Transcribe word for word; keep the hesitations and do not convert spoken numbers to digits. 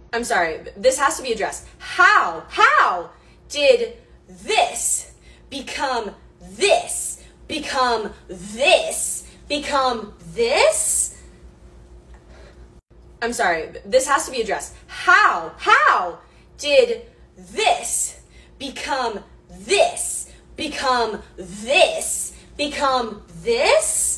I'm sorry, this has to be addressed. How, how did this become this, become this, become this? I'm sorry, this has to be addressed. How, how did this become this, become this, become this?